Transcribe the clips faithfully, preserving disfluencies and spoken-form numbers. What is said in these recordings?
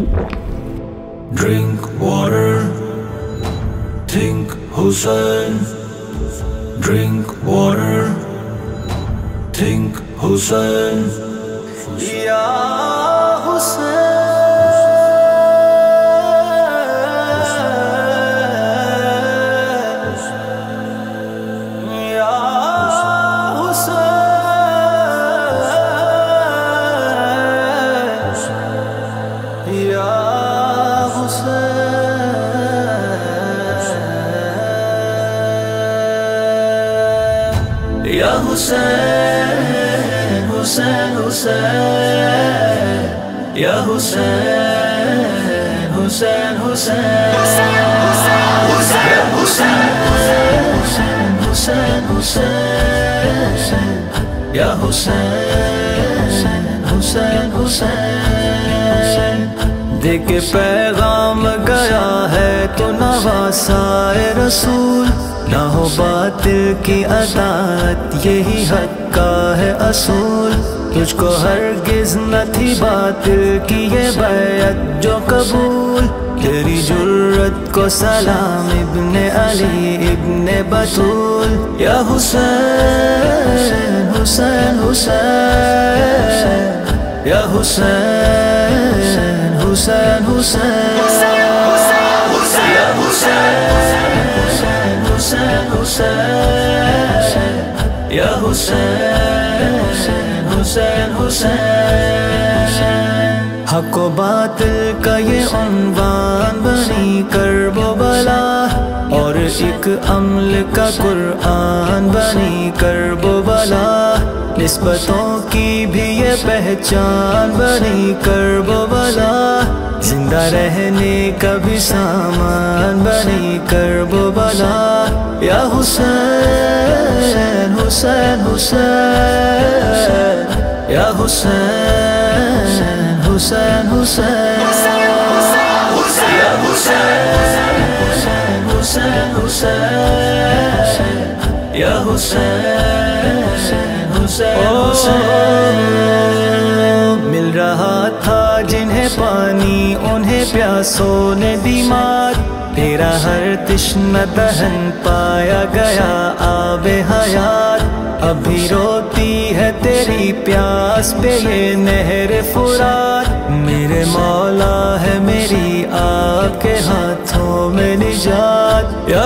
Drink water, think Hussein. Drink water, think Hussein. Ya Hussein, Ya Hussein, Ya Ya Hussein, Hussein, Hussein, Ya Hussein, Hussein, Hussein, Ya Hussein, Hussein, Hussein, Ya Hussein, Hussein, Hussein. دے کے پیغام گیا ہے تو نواسائے رسول، نہ ہو باطل کی اطاعت یہی حق کا ہے اصول. تجھ کو ہرگز نہ تھی باطل کی یہ بیعت جو قبول. تیری جرت کو سلام ابن علی ابن بطول. یا حسین حسین حسین، یا حسین حسین حسین، یا حسین حسین حسین، یا حسین حسین حسین. حق و باطل کا یہ عنوان بنی کرب و بلا، اور ایک عمل کا قرآن بنی کرب و بلا. نسبتوں کی بھی یہ پہچان بنی کرب و بلا، زندہ رہنے کا بھی سامان بنی کرب و بلا. یا حسین حسین حسین، یا حسین حسین حسین، یا حسین حسین حسین، یا حسین حسین حسین. مل رہا تھا جنہیں پانی انہیں پیاسوں نے دی مار، تیرا ہر تشنہ دہن پایا گیا آب حیات. ابھی روتی ہے تیری پیاس پہ یہ نہر فرات. میرے مولا ہے میری آپ کے ہاتھوں میں نجات. یا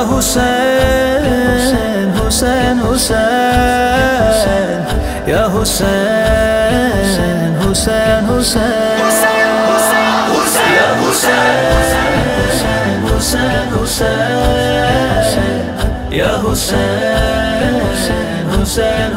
حسین حسین حسین، یا حسین حسین حسین، یا حسین حسین حسین، یا حسین حسین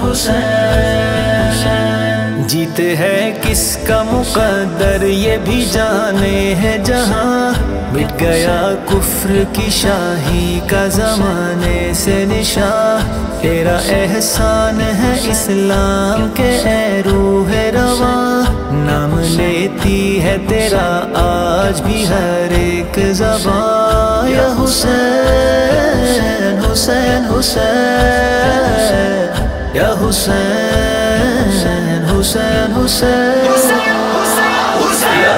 حسین. جیتے ہے کس کا مقدر یہ بھی جانے ہے جہاں، مٹ گیا کفر کی شاہی کا زمانے سے نشاں. تیرا احسان ہے اسلام کے اے روح رواں، نام لیتی ہے تیرا آج بھی ہر ایک زبان. یا حسین حسین حسین، یا حسین حسین حسین، یا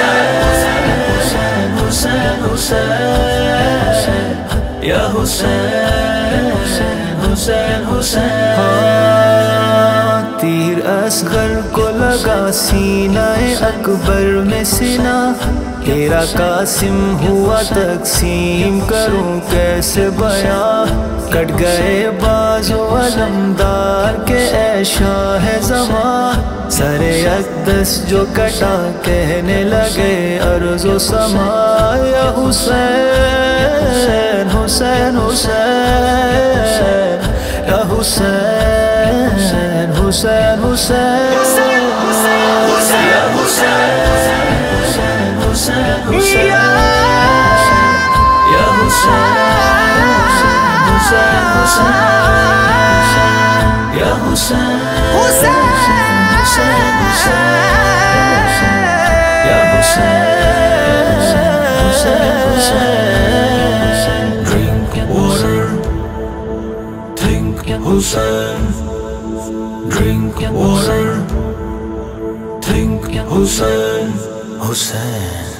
حسین حسین حسین، یا حسین حسین حسین. تیر اصغر کو لگا سینہ اکبر میں سنا، تیرا قاسم ہوا تقسیم کروں کیسے بیاں. کٹ گئے بازو علمدار کے اے شاہ زمان، سر اقدس جو کٹا کہنے لگے ارض و سما. یا حسین حسین حسین، یا حسین حسین حسین، یا حسین حسین حسین، یا حسین حسین حسین، یا حسین حسین حسین حسین، یا حسین حسین حسین. Drink water, think Hussein. Drink water, think Hussein. حسین.